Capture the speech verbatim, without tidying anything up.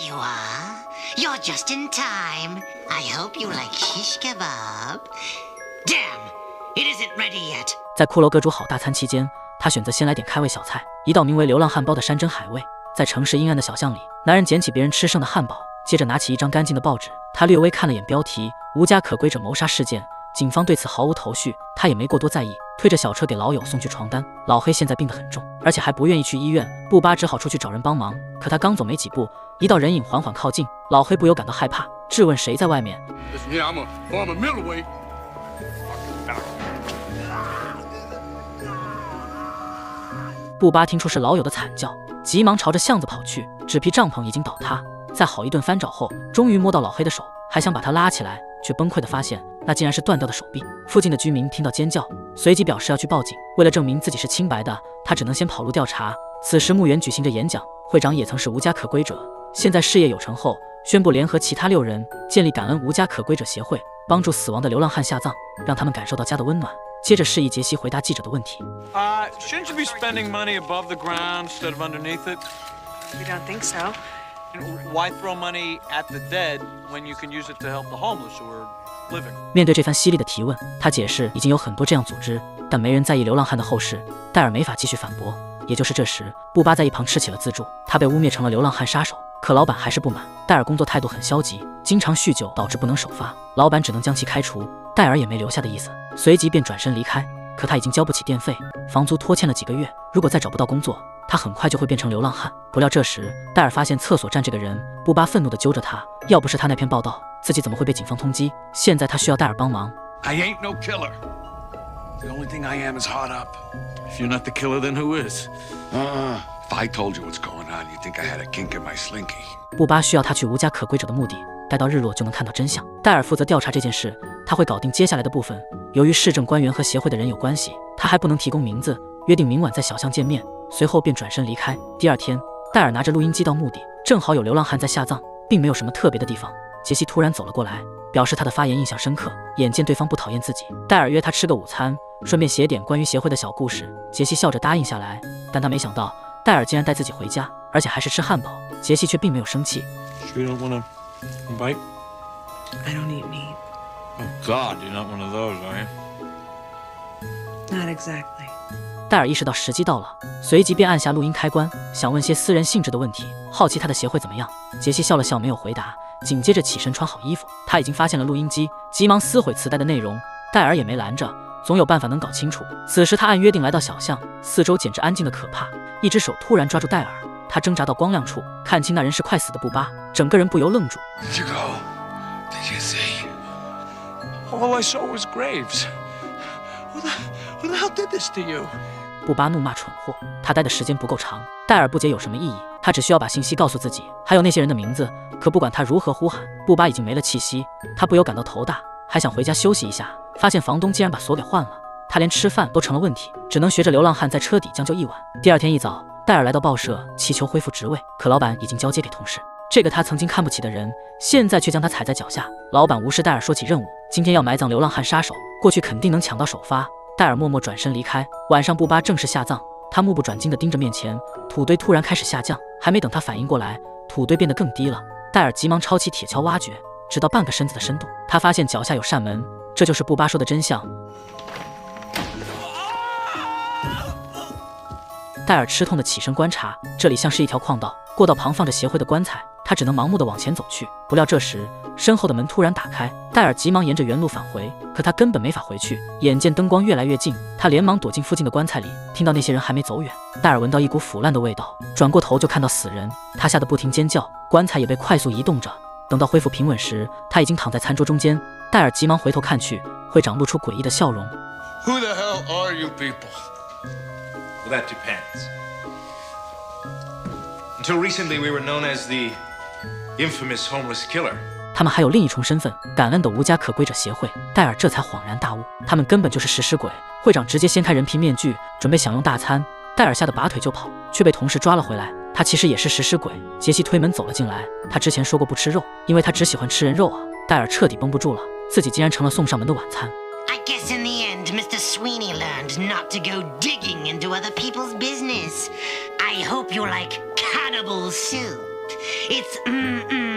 you are. You're just in time. I hope you like shish kebab. Damn, it isn't ready yet. 在骷髅阁煮好大餐期间，他选择先来点开胃小菜，一道名为流浪汉堡的山珍海味。在城市阴暗的小巷里，男人捡起别人吃剩的汉堡，接着拿起一张干净的报纸，他略微看了眼标题：无家可归者谋杀事件。警方对此毫无头绪，他也没过多在意，推着小车给老友送去床单。老黑现在病得很重，而且还不愿意去医院，布巴只好出去找人帮忙。可他刚走没几步，一道人影缓缓靠近，老黑不由感到害怕，质问谁在外面。布巴听出是老友的惨叫，急忙朝着巷子跑去。纸皮帐篷已经倒塌，在好一顿翻找后，终于摸到老黑的手，还想把他拉起来，却崩溃地发现那竟然是断掉的手臂。附近的居民听到尖叫，随即表示要去报警。为了证明自己是清白的，他只能先跑路调查。此时墓园举行着演讲，会长也曾是无家可归者，现在事业有成后，宣布联合其他六人建立感恩无家可归者协会，帮助死亡的流浪汉下葬，让他们感受到家的温暖。接着示意杰西回答记者的问题。 Uh, shouldn't you be spending money above the ground instead of underneath it? We don't think so. Why throw money at the dead when you can use it to help the homeless who are living? 面对这番犀利的提问，他解释已经有很多这样组织，但没人在意流浪汉的后事。戴尔没法继续反驳。也就是这时，布巴在一旁吃起了自助，他被污蔑成了流浪汉杀手。可老板还是不满，戴尔工作态度很消极，经常酗酒，导致不能首发，老板只能将其开除。戴尔也没留下的意思，随即便转身离开。可他已经交不起电费，房租拖欠了几个月，如果再找不到工作，他很快就会变成流浪汉。不料这时，戴尔发现厕所站这个人，布巴愤怒地揪着他，要不是他那篇报道，自己怎么会被警方通缉？现在他需要戴尔帮忙。 I ain't no killer. The only thing I am is hard up. If you're not the killer, then who is? Uh-uh. If I told you what's going on, you'd think I had a kink in my slinky. 布巴需要他去无家可归者的墓地，待到日落就能看到真相。戴尔负责调查这件事，他会搞定接下来的部分。由于市政官员和协会的人有关系，他还不能提供名字，约定明晚在小巷见面，随后便转身离开。第二天，戴尔拿着录音机到墓地，正好有流浪汉在下葬，并没有什么特别的地方。杰西突然走了过来，表示他的发言印象深刻，眼见对方不讨厌自己，戴尔约他吃个午餐，顺便写点关于协会的小故事。杰西笑着答应下来，但他没想到戴尔竟然带自己回家，而且还是吃汉堡。杰西却并没有生气。 You don't want a bite? I don't eat meat. Oh God, you're not one of those, are you? Not exactly. 戴尔意识到时机到了，随即便按下录音开关，想问些私人性质的问题，好奇他的协会怎么样。杰西笑了笑，没有回答，紧接着起身穿好衣服。他已经发现了录音机，急忙撕毁磁带的内容。戴尔也没拦着，总有办法能搞清楚。此时他按约定来到小巷，四周简直安静的可怕。一只手突然抓住戴尔，他挣扎到光亮处，看清那人是快死的布巴，整个人不由愣住。 Did you go? Did you see? All I saw was graves. Who the, who the hell did this to you? 布巴怒骂蠢货，他待的时间不够长。戴尔不解有什么意义，他只需要把信息告诉自己，还有那些人的名字。可不管他如何呼喊，布巴已经没了气息。他不由感到头大，还想回家休息一下，发现房东竟然把锁给换了。他连吃饭都成了问题，只能学着流浪汉在车底将就一晚。第二天一早，戴尔来到报社祈求恢复职位，可老板已经交接给同事。这个他曾经看不起的人，现在却将他踩在脚下。老板无视戴尔说起任务，今天要埋葬流浪汉杀手，过去肯定能抢到首发。戴尔默默转身离开。晚上布巴正式下葬，他目不转睛地盯着面前，土堆突然开始下降，还没等他反应过来，土堆变得更低了。戴尔急忙抄起铁锹挖掘，直到半个身子的深度，他发现脚下有扇门，这就是布巴说的真相。戴尔吃痛地起身观察，这里像是一条矿道，过道旁放着协会的棺材，他只能盲目地往前走去。不料这时身后的门突然打开，戴尔急忙沿着原路返回，可他根本没法回去。眼见灯光越来越近，他连忙躲进附近的棺材里，听到那些人还没走远。戴尔闻到一股腐烂的味道，转过头就看到死人，他吓得不停尖叫，棺材也被快速移动着。等到恢复平稳时，他已经躺在餐桌中间。戴尔急忙回头看去，会长露出诡异的笑容。 Who the hell are you people? Well, that depends. Until recently, we were known as the infamous homeless killer. 他们还有另一重身份，感恩的无家可归者协会。戴尔这才恍然大悟，他们根本就是食尸鬼。会长直接掀开人皮面具，准备享用大餐。戴尔吓得拔腿就跑，却被同事抓了回来。他其实也是食尸鬼。杰西推门走了进来，他之前说过不吃肉，因为他只喜欢吃人肉啊。戴尔彻底绷不住了，自己竟然成了送上门的晚餐。 I guess in the end, Mister Sweeney learned not to go digging into other people's business. I hope you like cannibal soup. It's mm-mm.